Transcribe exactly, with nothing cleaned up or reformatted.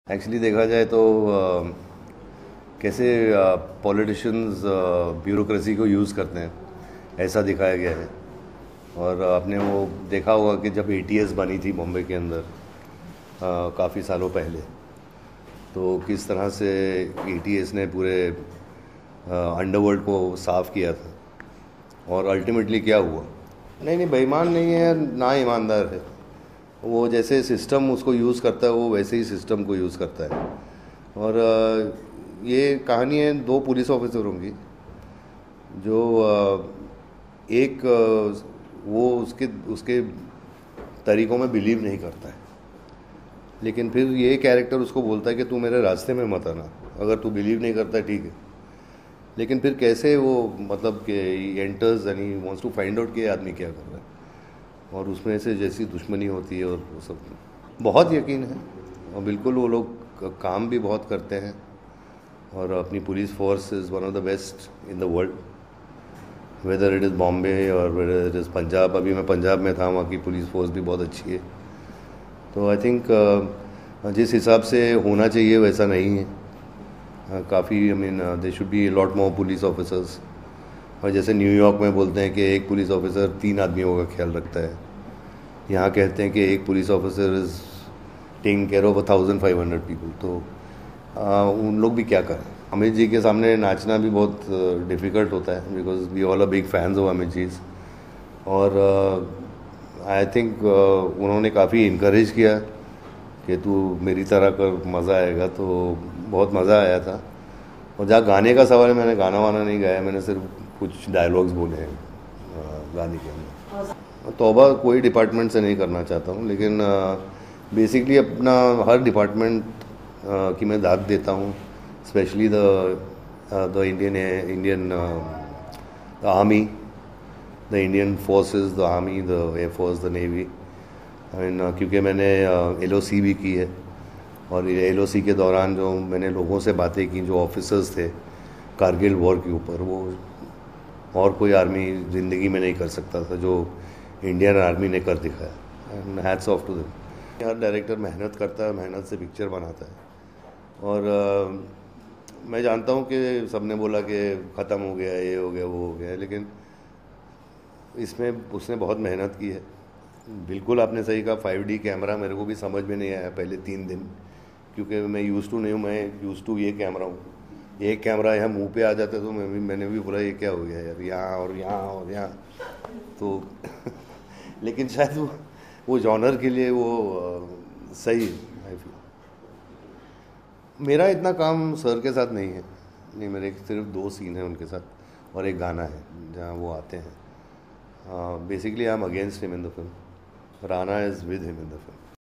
Actually देखा जाए तो अ, कैसे पॉलिटिशियंस ब्यूरोक्रेसी को यूज़ करते हैं ऐसा दिखाया गया है। और आपने वो देखा होगा कि जब ए टी एस बनी थी बॉम्बे के अंदर काफ़ी सालों पहले, तो किस तरह से ए टी एस ने पूरे अंडरवर्ल्ड को साफ़ किया था। और अल्टीमेटली क्या हुआ? नहीं नहीं, बेईमान नहीं है ना, ईमानदार है। वो जैसे सिस्टम उसको यूज़ करता है वो वैसे ही सिस्टम को यूज़ करता है। और अ, ये कहानी है दो पुलिस ऑफिसरों की, जो अ, एक अ, वो उसके उसके तरीक़ों में बिलीव नहीं करता है, लेकिन फिर ये कैरेक्टर उसको बोलता है कि तू मेरे रास्ते में मत आना, अगर तू बिलीव नहीं करता ठीक है। लेकिन फिर कैसे वो मतलब कि एंटर्स यानी वांट्स टू फाइंड आउट कि आदमी क्या कर रहा है, और उसमें से जैसी दुश्मनी होती है और वो सब बहुत यकीन है। और बिल्कुल वो लोग काम भी बहुत करते हैं, और अपनी police force is one of the best in the world, whether it is Bombay और वेदर इट इज़ पंजाब। अभी मैं पंजाब में था, वहाँ की पुलिस फोर्स भी बहुत अच्छी है। तो आई थिंक जिस हिसाब से होना चाहिए वैसा नहीं है। काफ़ी I mean they should be lot more police officers. और जैसे न्यूयॉर्क में बोलते हैं कि एक पुलिस ऑफिसर तीन आदमियों का ख्याल रखता है, यहाँ कहते हैं कि एक police officer is taking care of a thousand five hundred people. तो आ, उन लोग भी क्या करें? अमित जी के सामने नाचना भी बहुत डिफ़िकल्ट होता है, because we all are big fans of Amit ji. और आई थिंक उन्होंने काफ़ी इनकरेज किया कि तू मेरी तरह कर, मज़ा आएगा। तो बहुत मज़ा आया था। और जहाँ गाने का सवाल है, मैंने गाना वाना नहीं गाया, मैंने सिर्फ कुछ डायलॉग्स बोले हैं गाने के अंदर। तौबा कोई डिपार्टमेंट से नहीं करना चाहता हूँ, लेकिन बेसिकली अपना हर डिपार्टमेंट की मैं दाद देता हूँ, specially the the Indian Indian the army, the Indian forces, the army, the air force, the navy. I mean क्योंकि मैंने एल ओ सी भी की है, और एल ओ सी के दौरान जो मैंने लोगों से बातें की, जो ऑफिसर्स थे कारगिल वॉर के ऊपर, वो और कोई आर्मी ज़िंदगी में नहीं कर सकता था जो इंडियन आर्मी ने कर दिखाया। And hats off to them. हर डायरेक्टर मेहनत करता है, मेहनत से पिक्चर बनाता है। और आ, मैं जानता हूँ कि सबने बोला कि ख़त्म हो गया, ये हो गया, वो हो गया, लेकिन इसमें उसने बहुत मेहनत की है। बिल्कुल आपने सही कहा, फाइव डी कैमरा मेरे को भी समझ में नहीं आया पहले तीन दिन, क्योंकि मैं यूज़ टू नहीं हूँ, मैं यूज़ टू ये कैमरा हूँ। एक कैमरा यहाँ मुंह पे आ जाता है तो मैं भी मैंने भी बोला ये क्या हो गया यार, यहाँ और यहाँ और यहाँ। तो लेकिन शायद वो वो जॉनर के लिए वो आ, सही है। आई फील मेरा इतना काम सर के साथ नहीं है, नहीं, मेरे सिर्फ दो सीन हैं उनके साथ, और एक गाना है जहाँ वो आते हैं। Basically I am against him in the film, Rana is with him in the film.